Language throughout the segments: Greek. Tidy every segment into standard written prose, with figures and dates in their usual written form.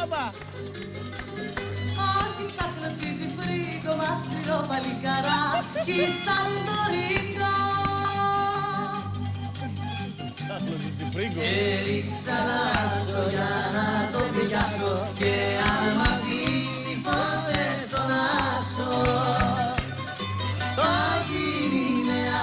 Όπα. Όχι σαν κλωτσίζει φρίγκο, μας σκληρό παλικαρά κι σαν δωρικό. Έριξα λάσο για να το πιάσω και αν μ' αφήσει ποτέ στον άσο θα γίνει νέα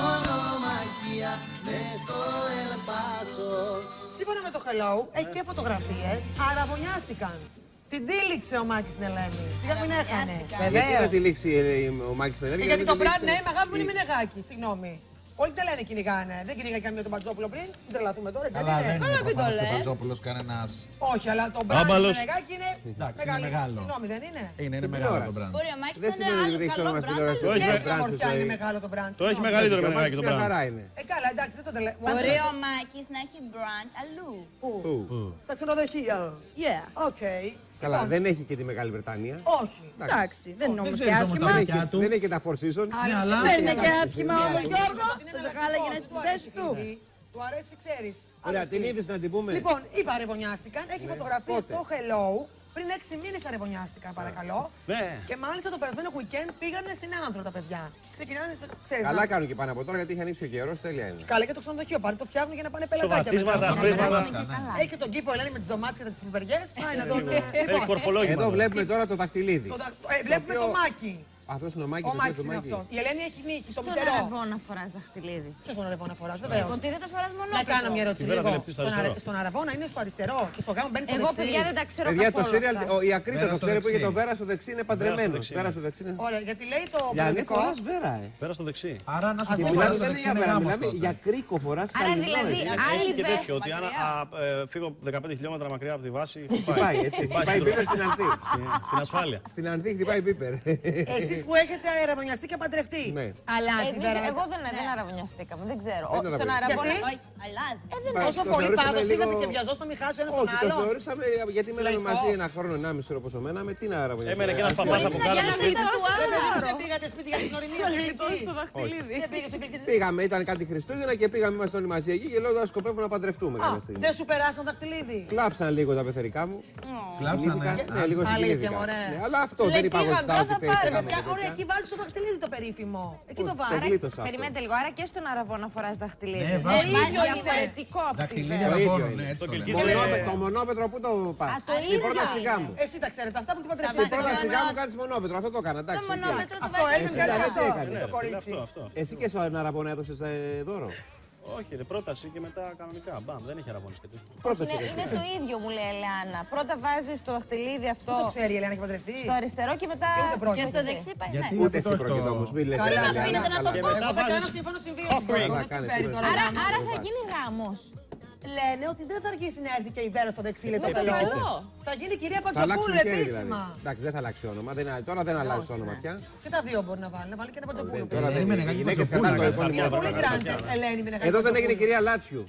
μονομαχία μες στο Ελπάσο. Σύμφωνα με το Hello, έχει και φωτογραφίες, αραβωνιάστηκαν. Την τύλιξε ο Μάκης στην Ελένη. Σιγά μην έχανε. Γιατί να τυλίξει ο Μάκης στην Ελένη? Γιατί το brand name αγάπη μου είναι Μενεγάκη, συγγνώμη. Όλοι τα λένε κυνηγάνε. Δεν κυνηγάει καμία τον Πατζόπουλο πριν. Μην τρελαθούμε τώρα, έτσι. Αλλά δεν είναι το προφανώς ο Πατζόπουλος κανένας. Όχι, αλλά το brand του Μενεγάκη είναι μεγάλο. Συγγνώμη, δεν είναι? Είναι μεγάλο το brand. Μπορεί ο Μάκης Δεν να σημαίνει ότι είναι ξέρω άλλο μας καλό τηλεόραση. brand. Και στην ομορφιά είναι μεγάλο το brand. Το έχει μεγαλύτερο Μενεγάκη το Μια brand. χαρά είναι. Καλά, εντάξει, δεν το τελε... Μπορεί ο Μάκης να έχει brand αλλού. Πού? Στα ξενοδοχεία. Yeah. Οκ. Καλά, δεν έχει και τη Μεγάλη Βρετανία. Όχι. Εντάξει, δεν είναι όμως και ξέρεις άσχημα. όμως τα του. Δεν έχει και τα Four Seasons. Δεν είναι και άσχημα όμως, Γιώργο. Θα σε χάλαγε στη θέση του. Του αρέσει, ξέρεις. Ωραία, την είδες να την πούμε. Λοιπόν, είπα αρεβωνιάστηκαν. Έχει φωτογραφίες πότε? στο Hello. Πριν 6 μήνες αρεβωνιάστηκαν, παρακαλώ. Ναι. Και μάλιστα το περασμένο weekend πήγανε στην Άνδρο τα παιδιά. Ξεκινάνε, ξέρεις. Καλά κάνουν και πάνε από τώρα γιατί είχε ανοίξει ο καιρός, τέλεια είναι. Καλά και το ξενοδοχείο πάρει, το φτιάχνουν για να πάνε πελατάκια. Σοβατίσματα, μετά. σπρίσματα. Έχει και τον κήπο Ελένη με τις ντομάτες και τις πιπεριές. Πάει να το δούμε. Έχει κορφολόγημα. Εδώ βλέπουμε τώρα το δαχτυλίδι. Βλέπουμε το Μάκη. Αυτός είναι ο Μάκης. Ο Μάκης είναι αυτό. Η Ελένη έχει νύχη στο Στον μητερό. αραβόνα φοράς δαχτυλίδι. Και στον αραβόνα φοράς, βεβαίως. Λοιπόν, τι δεν τα φοράς Να μονόπλευρο. κάνω μια ερώτηση Βέβαια, λίγο. δεν λεπτή στο αριστερό. Στον αραβόνα είναι στο αριστερό και στο γάμο μπαίνει στο Εγώ δεξί. παιδιά δεν τα ξέρω Παιδιά, το καθόλου σύριαλ, αυτά. η Ακρίτα Βέρα το στο ξέρει που είχε δεξί. το Βέρα στο δεξί είναι παντρεμένο. δεξί. Βέρα στο δεξί είναι. Ωραία, γιατί λέει το Για να περιοδικό. φοράς Βέρα, Πέρα στο δεξί. Άρα να σου Ας πω πούμε, βέρα Μιλάμε στο δεν δεξί είναι για είναι Βέρα, γάμος μιλάμε τότε. για κρίκο φοράς Άρα καλυνό, δηλαδή, έτσι. άλλη Έχει και βέρα, τέτοιο ότι αν φύγω 15 χιλιόμετρα μακριά από τη βάση. Χτυπάει, έτσι. Χτυπάει πίπερ στην Ανθή. Στην ασφάλεια. Στην Ανθή χτυπάει πίπερ. Εσείς που έχετε αραβωνιαστεί και παντρευτεί. Ναι. Αλλάζει η Βέρα. Εγώ δεν αραβωνιαστήκαμε, δεν ξέρω. Δεν Στον αραβωνιάστηκαμε. αραβόνα. Γιατί? Όχι, αλλάζει. Δεν Μα, Όσο το πολύ θεωρήσαμε πάθος λίγο- είχατε και βιαζόσασταν μη χάσει ο ένας τον Όχι, το άλλο. θεωρήσαμε γιατί μέναμε Λαϊκό. μαζί ένα χρόνο, 1,5 όπω εμένα, με τι να αραβωνιαστεί. Έμενε και ένας παπάς από κάτω στο σπίτι. Δεν πήγατε σπίτι για την ορεινή στο δαχτυλίδι. Δεν πήγε στο κλειστή. Πήγαμε, ήταν κάτι Χριστούγεννα και πήγαμε, είμαστε όλοι μαζί εκεί και λέω τώρα σκοπεύουμε να παντρευτούμε κάποια στιγμή. Δεν σου περάσαν δαχτυλίδι. Κλάψαν λίγο τα πεθερικά μου. Κλάψανε. Συγκινήθηκαν. Ναι, λίγο Αλήθεια, συγκινήθηκα. μωρέ. Ναι, αλλά αυτό Σου δεν λέει, είπα εγώ πήγα, ότι θα face πάρω, έκαμε Παιδιά, και ωραία, τέτοια. εκεί βάζεις το δαχτυλίδι το περίφημο. Εκεί το Το βάζεις. γλίτωσα αυτό. Περιμένετε λίγο, άρα και στον αραβόνα φοράς δαχτυλίδι. Ναι, βάζουμε. ίδιο διαφορετικό από τη Δαχτυλίδι Βέρα. Το ίδιο αραβώνων, είναι. έτσι το Το λέμε. κερκίδι. Το μονόπετρο που το πας. το Στην ίδιο πρώτα είναι. σιγά μου. Εσύ τα ξέρετε αυτά που την Τα Στην παντρευτείς. πρώτα βάζεις σιγά μου μονό- κάνεις μονόπετρο. Αυτό το έκανα. Το Εντάξει. οκ. μονόμετρο το Αυτό βάζεις. έγινε Εσύ κάτι καλά αυτό τι έκανες. το κορίτσι. Αυτό. Εσύ και στον Αραβόνα έδωσες δώρο. Όχι, ρε, πρόταση και μετά κανονικά. Μπαμ, δεν έχει αραβώνες και τέτοιο. Πρώτα Είναι το ίδιο, μου λέει η Ελεάνα. Πρώτα βάζεις το δαχτυλίδι αυτό Το ξέρει η Ελένα έχει παντρευτεί. στο αριστερό και μετά. Και ούτε πρόκειται. Και στο δεξί πάει. Γιατί Ναι. Ούτε εσύ αυτό το- πρόκειται όμως. Μην λες Καλά, Ελένα, δεν αφήνεται να το καλά. πω. μετά Εγώ θα κάνω βάζεις σύμφωνο συμβίωση. offering. Θα κάνεις, Παίρνει ναι. τώρα Άρα, γάμο. άρα θα γίνει γάμος. Λένε ότι δεν θα αργήσει να έρθει και η Βέρα στο δεξί Με λεπτό το καλό. καλό. Θα γίνει η κυρία Θα αλλάξουν Πατζοπούλου χέρι δηλαδή. επίσημα. Εντάξει, δεν θα αλλάξει όνομα. Τώρα δεν αλλάζει όνομα πια. Και τα δύο μπορεί να βάλει. Να βάλει και ένα Πατζοπούλου. Τώρα δεν Περίμενε, είναι. Οι κάτι γυναίκες Πατζοπούλου κατά το να κάνεις. επώνυμο. Πολύ γκράντε, Ελένη με Εδώ δεν έγινε η κυρία Λάτσιου.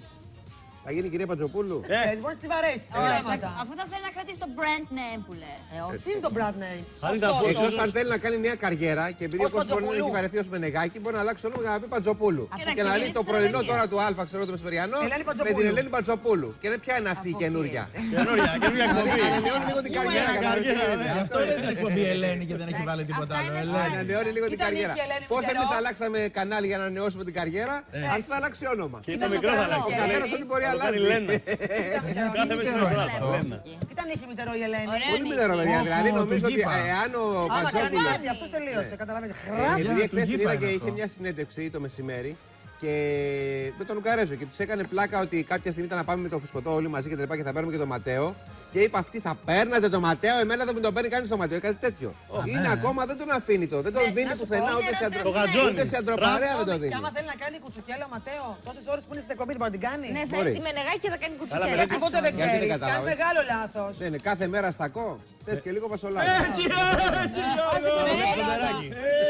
Θα γίνει η κυρία Πατζοπούλου. Ξέρεις, μπορεί να τη βαρέσει. Πράγματα. Αφού θα θέλει να κρατήσει το brand name που λέει. Τι είναι το brand name. Αν ήταν Ωστόσο, αυτό, Εκτός αν θέλει να κάνει μια καριέρα και επειδή Ως ο κόσμος μπορεί να Πατζοπούλου. έχει βαρεθεί ως Μενεγάκη, μπορεί να αλλάξει όνομα για να πει Πατζοπούλου. να Και να ξεκινήσει λέει το σε πρωινό Ελένη. τώρα του Α, ξέρω το μεσημεριανό, Ελένη με Πατζοπούλου. την Ελένη Πατζοπούλου. Και ποια είναι αυτή η καινούρια. καινούρια εκπομπή. Δηλαδή ανανεώνει λίγο την καριέρα. Γι' αυτό είναι την εκπομπή Ελένη και δεν έχει βάλει τίποτα άλλο. Ελένη. Ανανεώνει λίγο την Ήταν καριέρα. η Ελένη Πώς Μητερό. εμείς αλλάξαμε κανάλι για να ανανεώσουμε την καριέρα, ας θα αλλάξει όνομα. Και το Ήταν μικρό το θα καλό. αλλάξει. Ο καθένας ό,τι μπορεί να Θα κάνει αλλάζει. Λένα. Κάθε μεσημέρι στον άλλο. αυτό. Λένα. Ήταν είχε μητερό η Ελένη. Ωραία. Πολύ μηδέρο, παιδιά. Όχι, Δηλαδή το νομίζω ότι γήπα. εάν ο Άμα κάνει Πατζόπουλος. κάτι, αυτός τελείωσε. Καταλαβαίνεις. Επειδή του εχθές την γήπα είδα είναι και αυτό. είχε μια συνέντευξη το μεσημέρι και με τον Λουκαρέζο και του έκανε πλάκα ότι κάποια στιγμή ήταν να πάμε με το φουσκωτό όλοι μαζί και τα λοιπά και θα παίρνουμε και τον Ματέο. Και είπα αυτή θα παίρνατε το Ματέο, εμένα δεν μου τον παίρνει κανείς το Ματέο, κάτι τέτοιο. Είναι ναι. ακόμα δεν τον αφήνει το, δεν τον Ναι, δίνει να σου πουθενά πω, ούτε σε Το γατζόνι. ούτε σε αντροπαρέα δεν το Και δίνει. άμα θέλει να κάνει κουτσουκέλα ο Ματέο, τόσες ώρες που είναι στην εκπομπή, μπορεί να την κάνει. Ναι, θα Μπορεί. έχει τη Μενεγάκη και θα κάνει Αλλά κουτσουκέλα. μελέτη- Τίποτε δεν Γιατί δεν ξέρεις. κατάλαβες. Κάνει μεγάλο λάθος. Δεν είναι κάθε μέρα στακό, θες και λίγο φασολάκι. Έτσι, έτσι, Γιώργο. Σιδεράκι.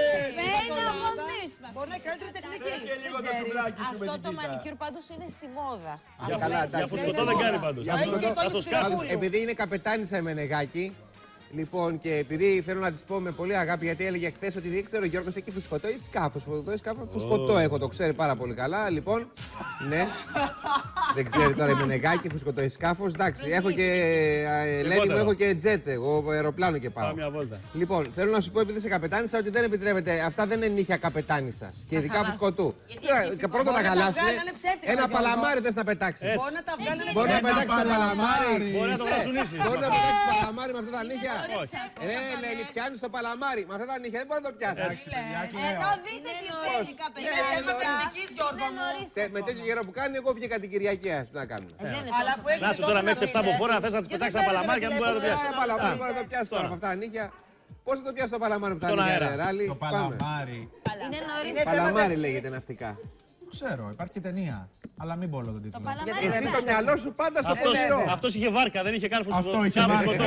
Φέρει να γονδίσμα. Μπορεί να είναι καλύτερη τεχνική. Και λίγο Δεν το ξέρεις. σουβλάκι σου με Αυτό την το πίτα. μανικιούρ πάντως είναι στη μόδα. Καλά, Για εντάξει. φουσκωτό δεν κάνει πάντως. Για Έχει φουσκωτό. και το Θα το του σκάσει. Σιρακούλου. Επειδή είναι καπετάνισσα η Μενεγάκη, Λοιπόν, και επειδή θέλω να τη πω με πολύ αγάπη, γιατί έλεγε χθε ότι δεν ξέρω, ο Γιώργος έχει φουσκωτό ή σκάφο. Φουσκωτό έχω, το ξέρει πάρα πολύ καλά. Λοιπόν, ναι. Δεν ξέρει τώρα η Μενεγάκη, φουσκωτό ή σκάφο. Εντάξει, έχω και Ελένη μου, έχω και τζετ. Εγώ αεροπλάνο και πάω. Μια βόλτα. Λοιπόν, θέλω να σου πω, επειδή είσαι καπετάνισσα, ότι δεν επιτρέπεται. Αυτά δεν είναι νύχια καπετάνισσα. Και ειδικά φουσκωτού. Πρώτα τα χαλάσουν. Ένα παλαμάρι θε να πετάξει. Μπορεί να τα βγάλει. Μπορεί να πετάξει ένα παλαμάρι. Μπορεί να το γρατσουνίσει. Μπορεί να πετάξει παλαμάρι με αυτά τα νύχια. Ρε, Ελένη, πιάνει το παλαμάρι. Με αυτά τα νύχια δεν μπορεί να το πιάσει. Εδώ δείτε τι φέρει καπετάνισσα. Με τέτοιο καιρό που κάνει, εγώ βγήκα την Κυριακή. Να κάνουμε. Να σου τώρα με 6-7 από φορά θε να τη πετάξει ένα παλαμάρι και δεν μπορεί να το πιάσει. Ένα παλαμάρι μπορεί να το πιάσει τώρα με αυτά τα νύχια. Πώ θα το πιάσει το παλαμάρι με αυτά τα νύχια, Ράλι? Το παλαμάρι. Είναι νωρίς. Παλαμάρι λέγεται ναυτικά. Ξέρω, υπάρχει και ταινία. Αλλά μην πω όλο τον τίτλο. Εσύ το μυαλό σου πάντα στο φωτιό. Αυτός είχε βάρκα, δεν είχε καν Αυτό είχε φουσκωτό.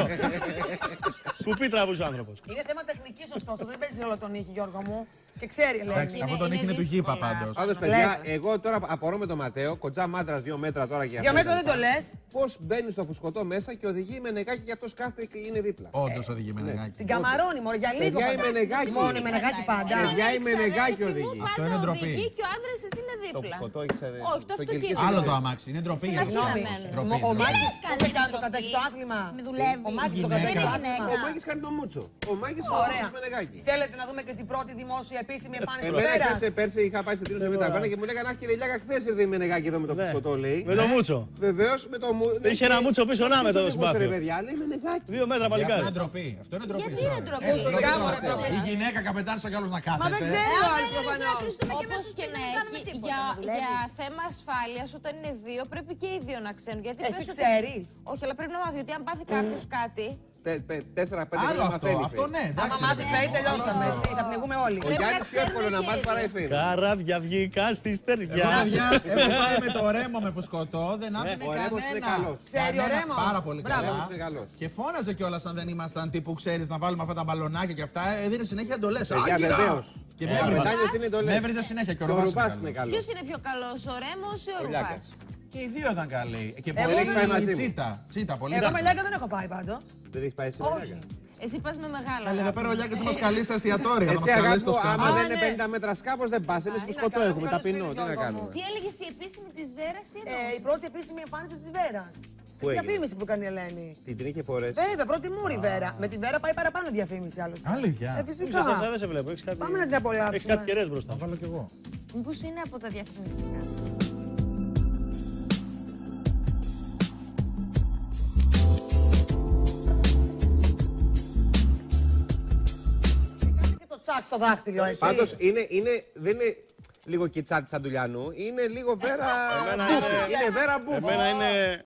Κουπί τραβούσε ο άνθρωπος. Είναι θέμα τεχνικής ωστόσο, δεν παίζει ρόλο τον ήχη, Γιώργο μου. Και ξέρει, λέει. Εντάξει, αυτό τον ήχη είναι του γήπα πάντως. Πάντως, παιδιά, εγώ τώρα απορώ με τον Ματέο, κοντζά μάντρας 2 μέτρα τώρα και αυτό. 2 μέτρα δεν το λες. Πώς μπαίνει στο φουσκωτό μέσα και οδηγεί με νεγάκι και αυτός κάθεται και είναι δίπλα. Όντως οδηγεί με νεγάκι. Την καμαρώνει, μωρέ, για λίγο. Παιδιά, η φαντάζομαι. Μενεγάκη. Μόνο η Μενεγάκη πάντα. Παιδιά, η Μενεγάκη οδηγεί. Αυτό είναι ντροπή. Και ο άντρας της είναι Το δίπλα. φουσκωτό έχει ξέρει. Όχι, το αυτοκίνητο. Άλλο το αμάξι, είναι ντροπή για τους Συγγνώμη. άλλους. Ντροπή, Ο ντροπή. Μάκης Καλή δεν κάνει το ντροπή. κατέχει το άθλημα. Με δουλεύει. Ο Μάκης το Γυναίκα. κατέχει το Είναι άθλημα. γυναίκα. Ο Μάκης κάνει το μούτσο. Ο Μάκης είναι Ωραία. ο Μενεγάκη. Θέλετε να δούμε και την πρώτη δημόσια επίσημη εμφάνιση του Εμένα Βέρας. πέρσι είχα πάει στην Τίνο με τα βάνα και μου λέγανε αχ κύριε Λιάκα, χθες ήρθε η Μενεγάκη εδώ με το φουσκωτό, λέει. Με το μούτσο. Βεβαίως με το μούτσο. Είχε ένα μούτσο πίσω να με το Ρε συμπάθειο. παιδιά, λέει Μενεγάκη. 2 μέτρα Αυτό παλικάρι. είναι ντροπή. Αυτό είναι ντροπή. Γιατί είναι sorry. ντροπή? Φυσικά, μωρέ, ντροπή. Η γυναίκα καπετάνισσα κι άλλος να Μα δεν κάθεται. ξέρει ο άλλος να προφανώς. κλειστούμε και μέσα Όπως στο και σπίτι να δεν κάνουμε έχει, τίποτα. για θέμα ασφάλειας, όταν είναι δύο, πρέπει και οι δύο να ξέρουν. Γιατί Εσύ πες ότι- ξέρεις. Όχι, αλλά πρέπει να μάθει ότι αν πάθει κάποιος κάτι. 4-5 Άλλο χρόνια αυτό, μαθαίνει. αυτό ναι. Άμα εντάξει, μάθει ρε, φέη, παιδί. τελειώσαμε έτσι. Θα πνιγούμε όλοι. Ο Γιάννης πιο εύκολο να μάθει παρά η Φίνη. Καράβια βγήκα στη Εγώ, στεριά. παιδιά, έχω πάει με το Ρέμο με φουσκωτό, δεν άφηνε ο Ρέμος είναι κανένα. καλός. Ξέρει ο Κανένα, Ρέμος. Πάρα πολύ Μπράβο. καλά. Είναι καλός. Και φώναζε κιόλας αν δεν ήμασταν τύπου, ξέρεις, να βάλουμε αυτά τα μπαλονάκια και αυτά. Έδινε συνέχεια εντολές. Παιδιά, Άγκυρα! βεβαίως. Και Ο με έβριζε. Καπετάνιος είναι εντολές. Με έβριζε συνέχεια και ο Και ο Ρουβάς Ρουβάς είναι είναι καλός. καλός. Ποιος είναι πιο καλός, ο Ρέμος ή ο Ρουβάς? Λιάκας. Και οι δύο ήταν καλοί. Και Εγώ πολύ δεν πάει μαζί καλή μου. τσίτα. Τσίτα, πολύ Εγώ καλή. με Λιάκα δεν έχω πάει πάντως. Δεν έχει πάει σε Όχι. Μενεγάκη. Εσύ πας με μεγάλα. Καλή, εδώ πέρα ο Λιάκας θα μας καλεί στα εστιατόρια. Θα Εσύ μας αγάπη καλέσει στο μου, άμα σκάφο. δεν Α, είναι ναι. 50 μέτρα σκάφος δεν πας. Εμείς είναι φουσκωτό καλό, έχουμε, καλός ταπεινό. φίλος, Τι να Γιώργο κάνουμε. Τι έλεγες η επίσημη της Βέρας, τι εννοώ? Η πρώτη επίσημη εμφάνιση της Βέρας. Στη έγινε? διαφήμιση που κάνει η Ελένη. Την είχε φορέσει. Βέβαια, πρώτη μούρη Βέρα. Με τη Βέρα πάει παραπάνω διαφήμιση άλλωστε. Αλήθεια. Φυσικά. Δεν σε βλέπω. Έχεις κάτι- Πάμε να την απολαύσουμε. Έχεις κάτι κεραίες μπροστά. Θα βάλω κι εγώ. Μήπως είναι από τα διαφημιστικά. Και το τσακ στο δάχτυλο, εσύ. Πάντως δεν είναι λίγο κιτσάτη σαν Ντουλιανού, είναι λίγο Βέρα Εμένα Μπούφη. είναι- Είναι Βέρα Μπούφη. Εμένα είναι